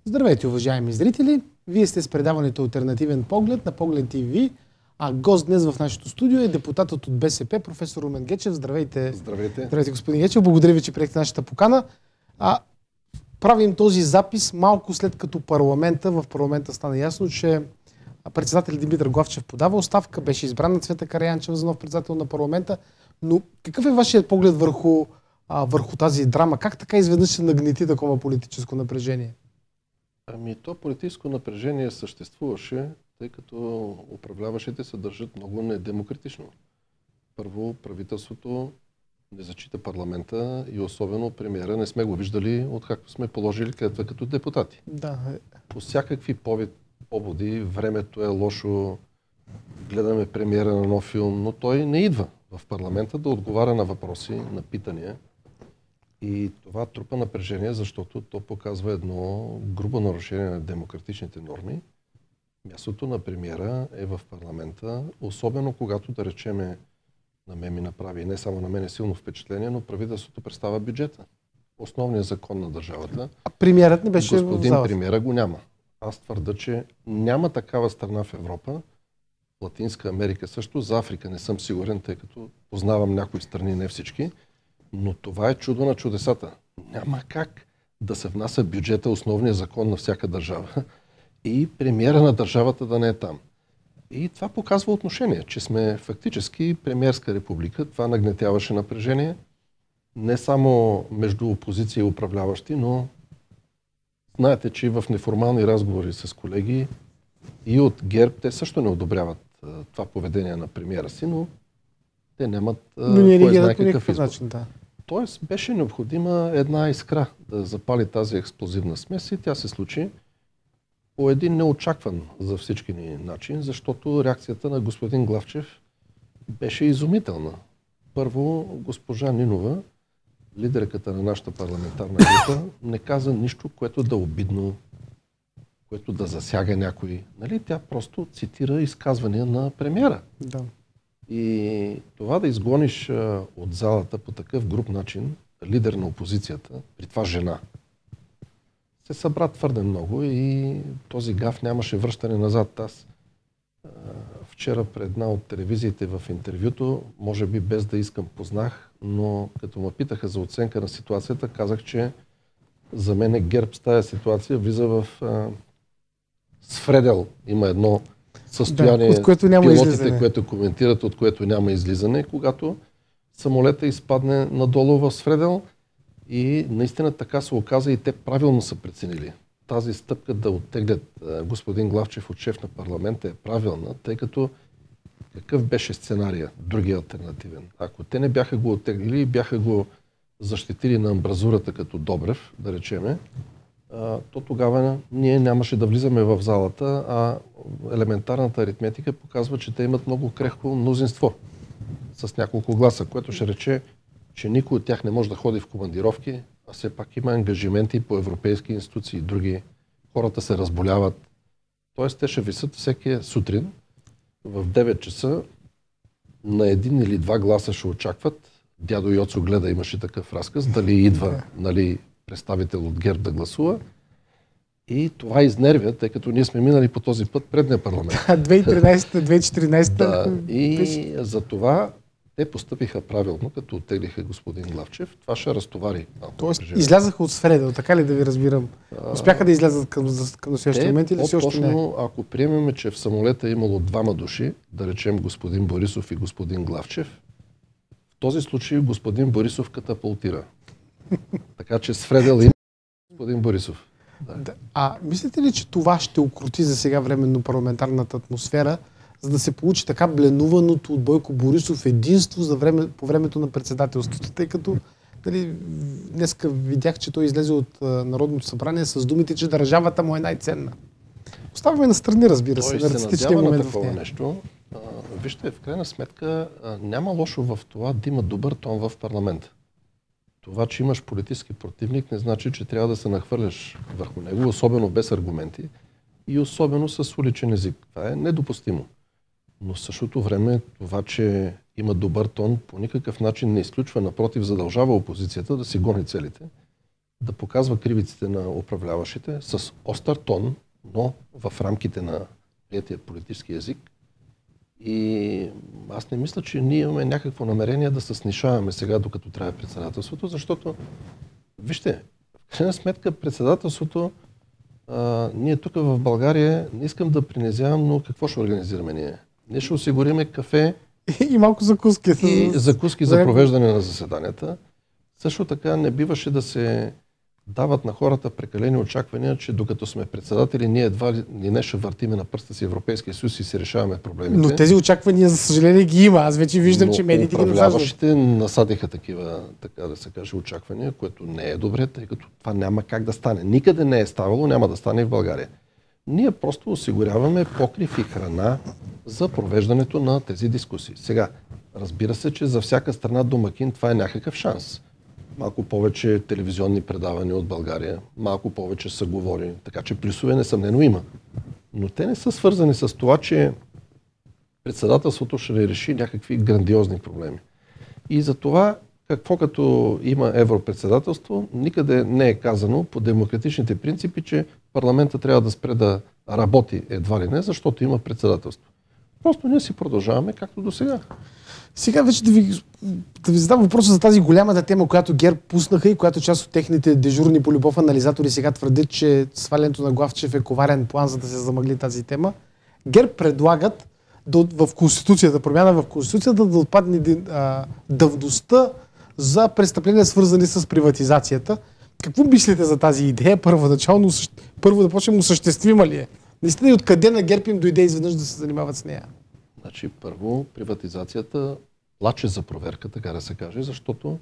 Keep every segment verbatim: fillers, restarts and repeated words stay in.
Здравейте, уважаеми зрители! Вие сте с предаването Алтернативен поглед на Поглед ТВ, а гост днес в нашото студио е депутатът от БСП, професор Румен Гечев. Здравейте! Здравейте! Здравейте, господин Гечев! Благодаря ви, че приехте нашата покана. А, правим този запис малко след като парламента, в парламента стана ясно, че председател Димитър Главчев подава оставка, беше избрана Цвета Караянчева за нов председател на парламента. Но какъв е вашият поглед върху, а, върху тази драма? Как така изведнъж се нагнети такова политическо напрежение? Ами то политическо напрежение съществуваше, тъй като управляващите се държат много недемократично. Първо, правителството не зачита парламента и особено премиера не сме го виждали, откакто сме положили клетва като депутати. Да. По всякакви поводи, времето е лошо, гледаме премиера на нов филм, но той не идва в парламента да отговаря на въпроси, на питания. И това трупа напрежение, защото то показва едно грубо нарушение на демократичните норми. Мястото на премиера е в парламента, особено когато, да речеме, на мен ми направи, не само на мен е силно впечатление, но правителството представя бюджета. Основният закон на държавата. А премиерът не беше Господин премиера го няма. Аз твърда, че няма такава страна в Европа, Латинска Америка също, за Африка не съм сигурен, тъй като познавам някои страни, не всички. Но това е чудо на чудесата. Няма как да се внася бюджета, основния закон на всяка държава, и премиера на държавата да не е там. И това показва отношение, че сме фактически премиерска република. Това нагнетяваше напрежение не само между опозиция и управляващи, но знаете, че и в неформални разговори с колеги и от ГЕРБ, те също не одобряват това поведение на премиера си, но те нямат но не кой знае какъв избор. Начин, да. Тоест беше необходима една искра да запали тази експлозивна смес и тя се случи по един неочакван за всички ни начин, защото реакцията на господин Главчев беше изумителна. Първо, госпожа Нинова, лидерката на нашата парламентарна група, не каза нищо, което да е обидно, което да засяга някой. Нали? Тя просто цитира изказвания на премиера. Да. И това да изгониш а, от залата по такъв груб начин, лидер на опозицията, при това жена, се събра твърде много и този гаф нямаше връщане назад. Аз а, вчера пред една от телевизиите в интервюто, може би без да искам познах, но като ме питаха за оценка на ситуацията, казах, че за мен е ГЕРБ с тази ситуация влиза в а, свредел. Има едно състояние, да, от което няма пилотите, излизане. което коментират, от което няма излизане, когато самолета изпадне надолу в свредел и наистина така се оказа и те правилно са преценили. Тази стъпка да оттеглят господин Главчев от шеф на парламента е правилна, тъй като какъв беше сценария, другия алтернативен. Ако те не бяха го оттеглили и бяха го защитили на амбразурата като Добрев, да речеме, то тогава ние нямаше да влизаме в залата, а елементарната аритметика показва, че те имат много крехко мнозинство с няколко гласа, което ще рече, че никой от тях не може да ходи в командировки, а все пак има ангажименти по европейски институции и други. Хората се разболяват. Тоест те ще висят всеки сутрин в девет часа на един или два гласа ще очакват. Дядо Йоцо гледа, имаше такъв разказ, дали идва, нали, представител от ГЕРБ да гласува. И това изнервя, тъй като ние сме минали по този път предния парламент. две хиляди и тринадесета две хиляди и четиринадесета Да, и за това те постъпиха правилно, като оттеглиха господин Главчев. Това ще разтовари. Тоест излязаха от свредел, така ли да ви разбирам? Успяха да излязат към, към настоящия момент или все още не? Ако приемем, че в самолета е имало двама души, да речем господин Борисов и господин Главчев, в този случай господин Борисов катапултира. Така че свредел има господин Борисов. Да. Да. А мислите ли, че това ще укрути за сега временно парламентарната атмосфера, за да се получи така бленуваното от Бойко Борисов единство за време, по времето на председателството? Тъй като дали, днеска видях, че той излезе от а, Народното събрание с думите, че държавата му е най-ценна. Оставаме настрани, разбира се, той на се артистичния надява момент на в такова нея. нещо. А, вижте, в крайна сметка а, няма лошо в това да има добър тон в парламента. Това, че имаш политически противник, не значи, че трябва да се нахвърляш върху него, особено без аргументи и особено с уличен език. Това е недопустимо. Но в същото време това, че има добър тон, по никакъв начин не изключва, напротив, задължава опозицията да си гони целите да показва кривиците на управляващите с остър тон, но в рамките на приятия политически език. И аз не мисля, че ние имаме някакво намерение да се снишаваме сега, докато трябва председателството, защото, вижте, в крайна сметка председателството, а, ние тук в България, не искам да принизявам, но какво ще организираме ние? Ние ще осигуриме кафе и малко закуски. И закуски за провеждане на заседанията. Също така не биваше да се дават на хората прекалени очаквания, че докато сме председатели, ние едва ли не ще въртиме на пръста си Европейския съюз и си решаваме проблемите. Но тези очаквания, за съжаление, ги има. Аз вече виждам, Но че медиите ги насаждат. управляващите насадиха такива, така да се каже, очаквания, което не е добре, тъй като това няма как да стане. Никъде не е ставало, няма да стане в България. Ние просто осигуряваме покрив и храна за провеждането на тези дискусии. Сега, разбира се, че за всяка страна домакин това е някакъв шанс. Малко повече телевизионни предавания от България, малко повече са говори, така че плюсове несъмнено има. Но те не са свързани с това, че председателството ще реши някакви грандиозни проблеми. И за това, какво като има европредседателство, никъде не е казано по демократичните принципи, че парламента трябва да спре да работи едва ли не, защото има председателство. Просто ние си продължаваме както до сега. Сега вече да ви, да ви задам въпроса за тази голямата тема, която ГЕРБ пуснаха и която част от техните дежурни по любов анализатори сега твърдят, че свалянето на Главчев е коварен план, за да се замъгли тази тема. ГЕРБ предлагат да, в Конституцията, промяна в Конституцията, да отпадне а, давността за престъпления, свързани с приватизацията. Какво мислите за тази идея? Първоначално, първо да почнем, осъществима ли е? Наистина и откъде на ГЕРБ им дойде изведнъж да се занимават с нея? Значи, първо, приватизацията плаче за проверка, така да се каже, защото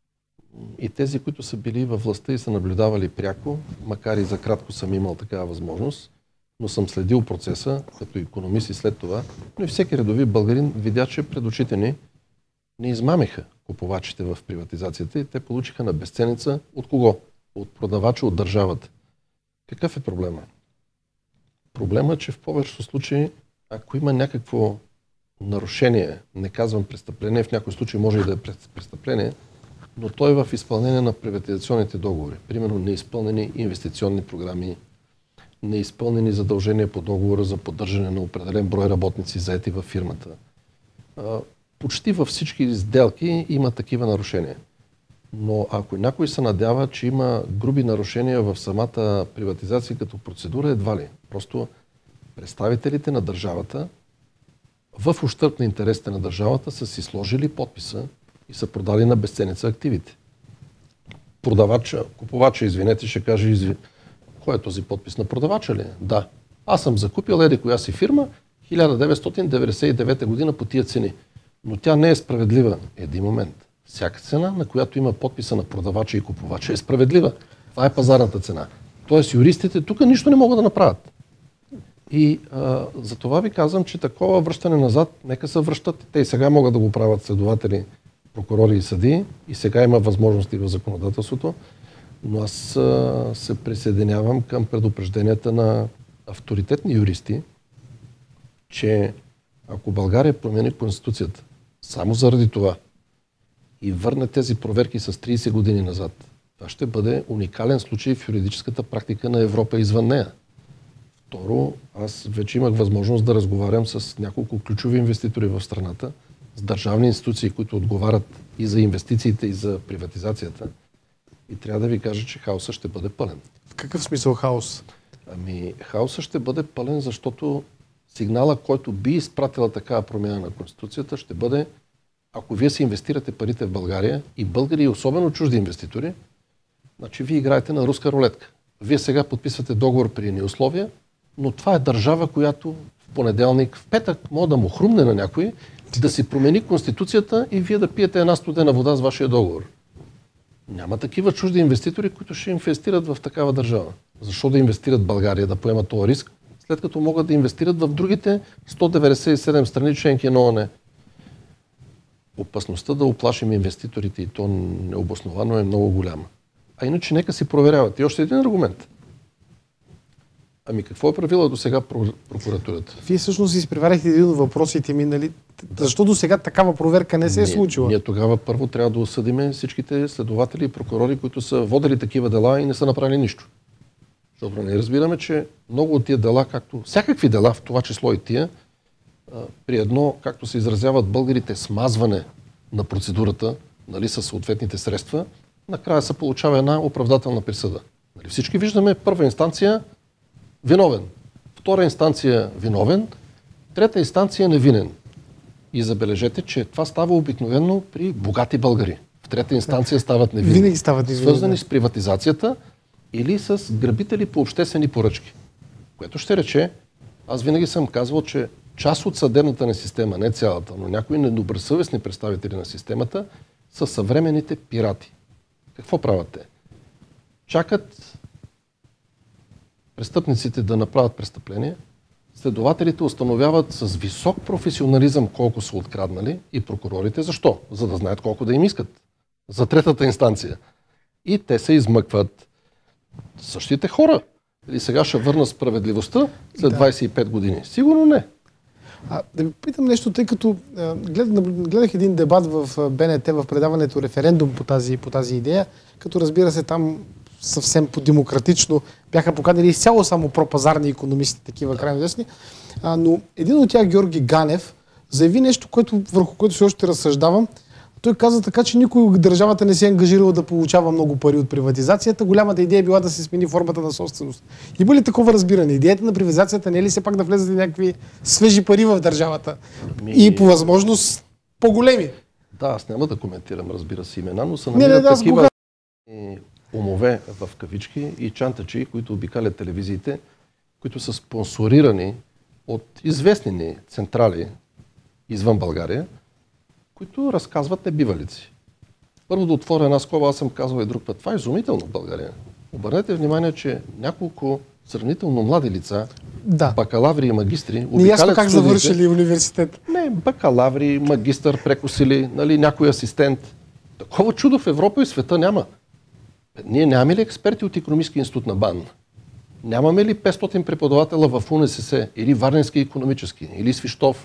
и тези, които са били във властта и са наблюдавали пряко, макар и за кратко съм имал такава възможност, но съм следил процеса като икономист и след това, но и всеки редови българин видя, че пред очите ни не измамиха купувачите в приватизацията и те получиха на безценица от кого? От продавача, от държавата. Какъв е проблема? Проблема е, че в повечето случаи, ако има някакво нарушение, не казвам престъпление, в някои случаи може и да е престъпление, но той е в изпълнение на приватизационните договори. Примерно неизпълнени инвестиционни програми, неизпълнени задължения по договора за поддържане на определен брой работници, заети във фирмата. Почти във всички сделки има такива нарушения. Но ако някой се надява, че има груби нарушения в самата приватизация като процедура, едва ли. Просто представителите на държавата в ущърб на интересите на държавата са си сложили подписа и са продали на безценица активите. Продавача, купувача, извинете, ще каже, изви... кой е този подпис на продавача ли? Да. Аз съм закупил еди коя си фирма хиляда деветстотин деветдесет и девета година по тия цени. Но тя не е справедлива. Един момент. Всяка цена, на която има подписа на продавача и купувача, е справедлива. Това е пазарната цена. Тоест юристите тук нищо не могат да направят. И а, за това ви казвам, че такова връщане назад, нека се връщат. Те и сега могат да го правят следователи, прокурори и съдии. И сега има възможности в законодателството. Но аз а, се присъединявам към предупрежденията на авторитетни юристи, че ако България промени Конституцията само заради това и върне тези проверки с трийсет години назад, това ще бъде уникален случай в юридическата практика на Европа и извън нея. Второ, аз вече имах възможност да разговарям с няколко ключови инвеститори в страната, с държавни институции, които отговарят и за инвестициите, и за приватизацията. И трябва да ви кажа, че хаосът ще бъде пълен. В какъв смисъл хаос? Ами, хаосът ще бъде пълен, защото сигнала, който би изпратила такава промяна на Конституцията, ще бъде, ако вие си инвестирате парите в България и българи, и особено чужди инвеститори, значи вие играете на руска рулетка. Вие сега подписвате договор при едни условия, но това е държава, която в понеделник, в петък може да му хрумне на някой, да си промени Конституцията и вие да пиете една студена вода с вашия договор. Няма такива чужди инвеститори, които ще инвестират в такава държава. Защо да инвестират в България, да поемат този риск, след като могат да инвестират в другите сто деветдесет и седем страни членки на ООН? Опасността да оплашим инвеститорите и то необосновано е много голяма. А иначе нека си проверяват. И още един аргумент. Ами какво е правила до сега прокуратурата? Вие всъщност изпреварихте един от въпросите ми, нали? Да. Защо до сега такава проверка не се е случила? Ние, ние тогава първо трябва да осъдиме всичките следователи и прокурори, които са водили такива дела и не са направили нищо. Защото не разбираме, че много от тия дела, както всякакви дела, в това число и тия, при едно, както се изразяват българите, смазване на процедурата, нали, със съответните средства, накрая се получава една оправдателна присъда. Нали, всички виждаме първа инстанция виновен, втора инстанция виновен, трета инстанция невинен. И забележете, че това става обикновено при богати българи. В трета инстанция стават невинни. Винаги стават невинни. Свързани с приватизацията или с грабители по обществени поръчки. Което ще рече, аз винаги съм казвал, че част от съдебната ни система, не цялата, но някои недобросъвестни представители на системата са съвременните пирати. Какво правят те? Чакат престъпниците да направят престъпление, следователите установяват с висок професионализъм колко са откраднали и прокурорите. Защо? За да знаят колко да им искат. За третата инстанция. И те се измъкват. Същите хора. Или сега ще върна справедливостта след двайсет и пет години? Сигурно не. А, да ви питам нещо, тъй като а, глед, гледах един дебат в БНТ в предаването Референдум по тази, по тази идея, като разбира се там съвсем по-демократично бяха поканили изцяло само пропазарни икономисти, такива да. крайно десни. А, но един от тях, Георги Ганев, заяви нещо, което, върху което все още разсъждавам. Той каза така, че никой държавата не се е ангажирала да получава много пари от приватизацията. Голямата идея е била да се смени формата на собственост. Има ли такова разбиране? Идеята на приватизацията не е ли все пак да влезат някакви свежи пари в държавата? Ми... И по възможност по-големи? Да, аз няма да коментирам, разбира се, имена, но са намират да, такива го... умове в кавички и чантачи, които обикалят телевизиите, които са спонсорирани от известни ни централи извън България, които разказват небивалици. Първо да отворя една скоба, аз съм казвал и друг път. Това е изумително в България. Обърнете внимание, че няколко сравнително млади лица, да. бакалаври и магистри, обикалят как завършили университет. Не, бакалаври, магистър, прекусили, нали, някой асистент. Такова чудо в Европа и света няма. Ние нямаме ли експерти от Икономически институт на БАН? Нямаме ли петстотин преподавателя в УНСС или Варненски икономически, или Свищов?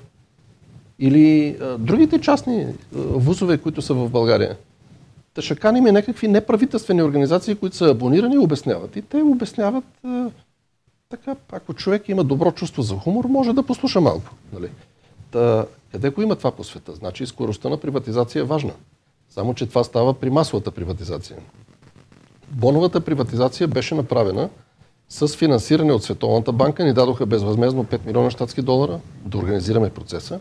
Или а, другите частни а, вузове, които са в България. Та ще каним и някакви неправителствени организации, които са абонирани и обясняват. И те обясняват а, така, ако човек има добро чувство за хумор, може да послуша малко. Нали? Та, къде го има това по света? Значи скоростта на приватизация е важна. Само, че това става при масовата приватизация. Боновата приватизация беше направена с финансиране от Световната банка. Ни дадоха безвъзмездно пет милиона щатски долара да организираме процеса.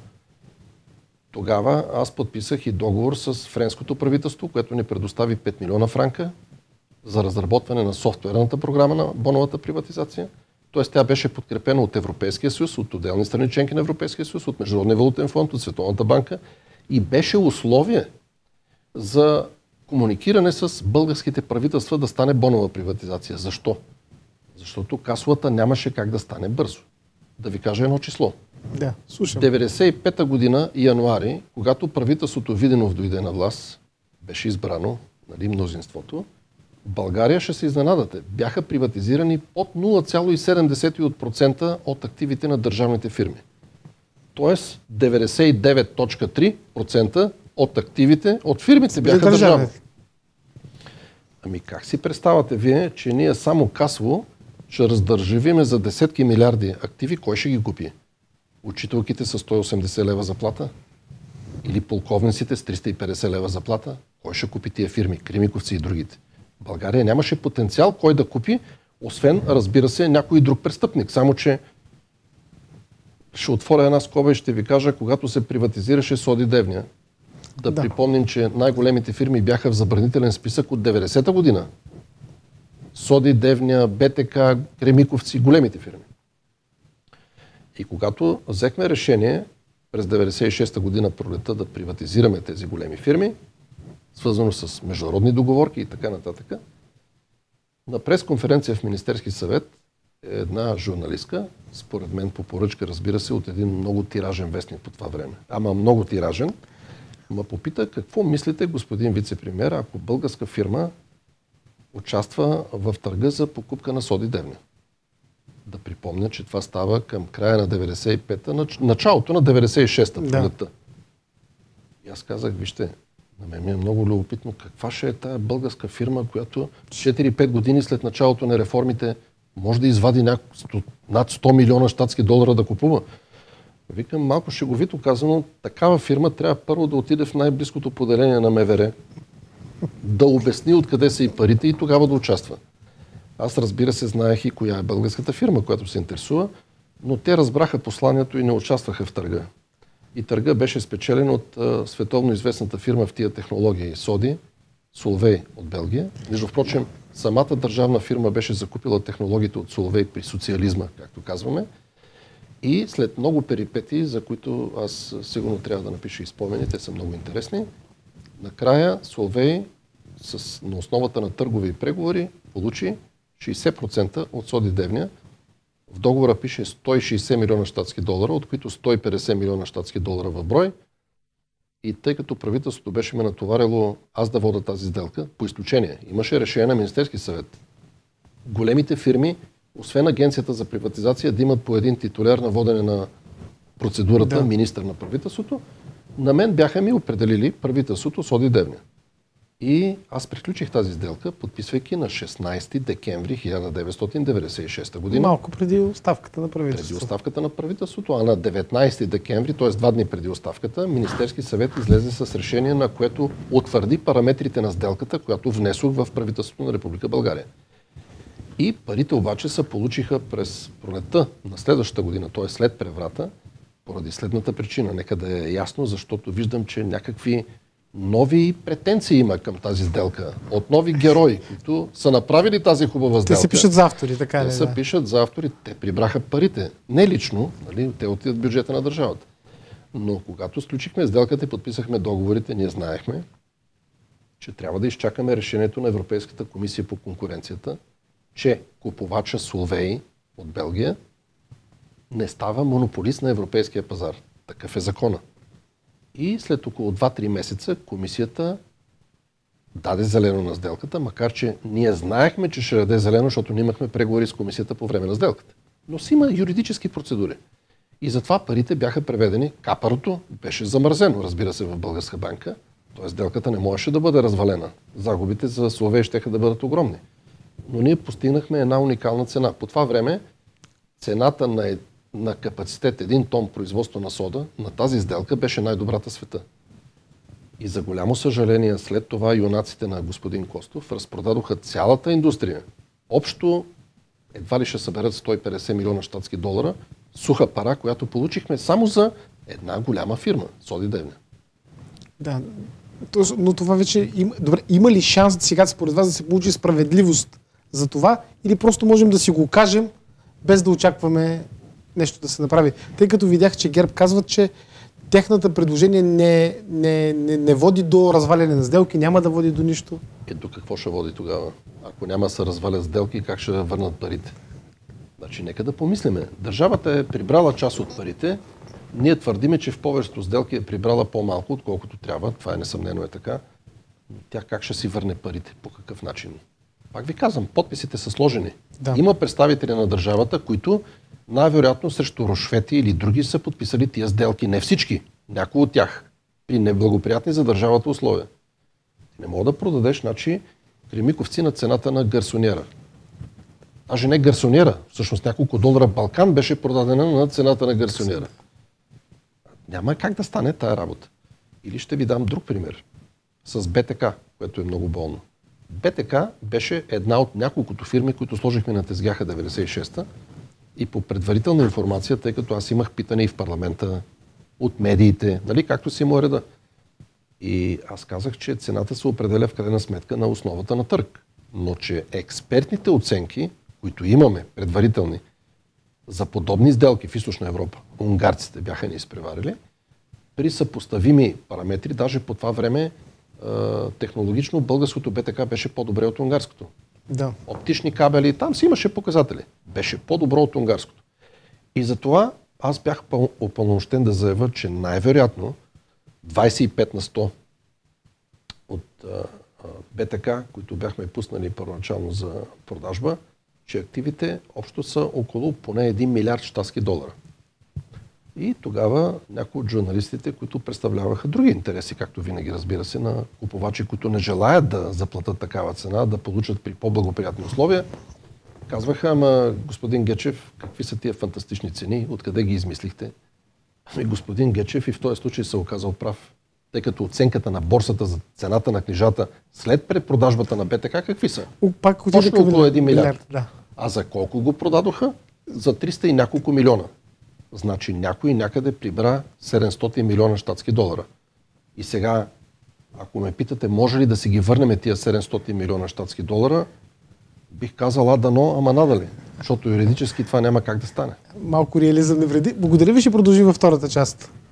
Тогава аз подписах и договор с френското правителство, което ни предостави пет милиона франка за разработване на софтуерната програма на боновата приватизация. Тоест тя беше подкрепена от Европейския съюз, от отделни страни членки на Европейския съюз, от Международния валутен фонд, от Световната банка и беше условие за комуникиране с българските правителства да стане бонова приватизация. Защо? Защото касовата нямаше как да стане бързо. Да ви кажа едно число. Да, слушам. деветдесет и пета година, януари, когато правителството Виденов дойде на власт, беше избрано, нали, мнозинството, България, ще се изненадате, бяха приватизирани под нула цяло и седем процента от активите на държавните фирми. Тоест деветдесет и девет цяло и три процента от активите от фирмите бяха държавни. Ами как си представате вие, че ние само касово ще раздържавиме за десетки милиарди активи, кой ще ги купи? Учителките с сто и осемдесет лева заплата? Или полковниците с триста и петдесет лева заплата? Кой ще купи тия фирми? Кремиковци и другите. България нямаше потенциал кой да купи, освен, разбира се, някой друг престъпник. Само, че ще отворя една скоба и ще ви кажа, когато се приватизираше Соди Девня, да, да припомним, че най-големите фирми бяха в забранителен списък от деветдесета година. Соди, Девня, БТК, Кремиковци, големите фирми. И когато взехме решение през деветдесет и шеста година пролета да приватизираме тези големи фирми, свързано с международни договорки и така нататък, на пресконференция в Министерски съвет една журналистка, според мен по поръчка, разбира се, от един много тиражен вестник по това време, ама много тиражен, ма попита какво мислите, господин вице-премиер, ако българска фирма участва в търга за покупка на Соди Девня. Да припомня, че това става към края на деветдесет и пета, началото на деветдесет и шеста. Да. И аз казах, вижте, на мен ми е много любопитно каква ще е тая българска фирма, която четири-пет години след началото на реформите може да извади няко, над сто милиона щатски долара да купува. Викам, малко шеговито казано, такава фирма трябва първо да отиде в най-близкото поделение на МВР, да обясни откъде са и парите и тогава да участва. Аз, разбира се, знаех и коя е българската фирма, която се интересува, но те разбраха посланието и не участваха в търга. И търга беше спечелен от а, световно известната фирма в тия технологии Соди, Соловей от Белгия. Между впрочем, самата държавна фирма беше закупила технологиите от Соловей при социализма, както казваме. И след много перипетии, за които аз сигурно трябва да напиша и спомени, те са много интересни, накрая Соловей с, на основата на търгови преговори получи шейсет процента от Соди Девня. В договора пише сто и шейсет милиона щатски долара, от които сто и петдесет милиона щатски долара в брой. И тъй като правителството беше ме натоварило аз да вода тази сделка, по изключение, имаше решение на Министерски съвет. Големите фирми, освен Агенцията за приватизация, да имат по един титуляр на водене на процедурата, да. Министър на правителството, на мен бяха ми определили правителството Соди Девня. И аз приключих тази сделка, подписвайки на шестнайсети декември хиляда деветстотин деветдесет и шеста година. Малко преди оставката на правителството. Преди оставката на правителството, а на деветнайсети декември, т.е. два дни преди оставката, Министерски съвет излезе с решение, на което утвърди параметрите на сделката, която внесох в правителството на Република България. И парите обаче се получиха през пролетта на следващата година, т.е. след преврата, поради следната причина. Нека да е ясно, защото виждам, че някакви нови претенции има към тази сделка. От нови герои, които са направили тази хубава сделка. Те се пишат за автори, така Те ли? Те се да. пишат за автори. Те прибраха парите. Не лично, нали? Те отидат в бюджета на държавата. Но когато сключихме сделката и подписахме договорите, ние знаехме, че трябва да изчакаме решението на Европейската комисия по конкуренцията, че купувача Соловей от Белгия не става монополист на европейския пазар. Такъв е закона. И след около два-три месеца комисията даде зелено на сделката, макар че ние знаехме, че ще даде зелено, защото не имахме преговори с комисията по време на сделката. Но си има юридически процедури. И затова парите бяха преведени. Капарото беше замързено, разбира се, в българска банка. Т.е. сделката не можеше да бъде развалена. Загубите за Соловей щеха да бъдат огромни. Но ние постигнахме една уникална цена. По това време цената на на капацитет един тон производство на сода, на тази сделка беше най-добрата в света. И за голямо съжаление, след това юнаците на господин Костов разпродадоха цялата индустрия. Общо едва ли ще съберат сто и петдесет милиона щатски долара, суха пара, която получихме само за една голяма фирма, Соди Девня. Да, но това вече има, добре, има ли шанс сега според вас да се получи справедливост за това или просто можем да си го кажем без да очакваме нещо да се направи. Тъй като видях, че ГЕРБ казват, че техната предложение не, не, не, не води до разваляне на сделки, няма да води до нищо. Е, до какво ще води тогава? Ако няма да се развалят сделки, как ще върнат парите? Значи, нека да помислиме. Държавата е прибрала част от парите. Ние твърдиме, че в повечето сделки е прибрала по-малко, отколкото трябва. Това е несъмнено е така. Но тя как ще си върне парите? По какъв начин? Пак ви казвам, подписите са сложени. Да. Има представители на държавата, които най-вероятно срещу рушвети или други са подписали тия сделки. Не всички. Някои от тях. При неблагоприятни за държавата условия. Ти не мога да продадеш, значи, кремиковци на цената на гарсоньера. Даже не гарсоньера. Всъщност няколко долара Балкан беше продадена на цената на гарсоньера. Няма как да стане тая работа. Или ще ви дам друг пример. С БТК, което е много болно. БТК беше една от няколкото фирми, които сложихме на тезгяха деветдесет и шеста. И по предварителна информация, тъй като аз имах питане и в парламента, от медиите, нали, както си му реда. И аз казах, че цената се определя в крайна сметка на основата на търг. Но че експертните оценки, които имаме, предварителни, за подобни сделки в Източна Европа, унгарците бяха ни изпреварили, при съпоставими параметри, даже по това време технологично българското БТК беше по-добре от унгарското. Да. Оптични кабели, там си имаше показатели. Беше по-добро от унгарското. И затова аз бях упълномощен да заявя, че най-вероятно двайсет и пет на сто от а, а, БТК, които бяхме пуснали първоначално за продажба, че активите общо са около поне един милиард щатски долара. И тогава някои от журналистите, които представляваха други интереси, както винаги, разбира се, на купувачи, които не желаят да заплатят такава цена, да получат при по-благоприятни условия, казваха: ама господин Гечев, какви са тия фантастични цени, откъде ги измислихте? Ами господин Гечев и в този случай се оказал прав, тъй като оценката на борсата за цената на книжата след препродажбата на БТК какви са? Пак точно около един милиард. милиард да. А за колко го продадоха? За триста и няколко милиона. Значи някой някъде прибра седемстотин милиона щатски долара. И сега, ако ме питате, може ли да си ги върнем тия седемстотин милиона щатски долара, бих казал: а дано, ама надали. Защото юридически това няма как да стане. Малко реализъм не вреди. Благодаря ви, ще продължим във втората част.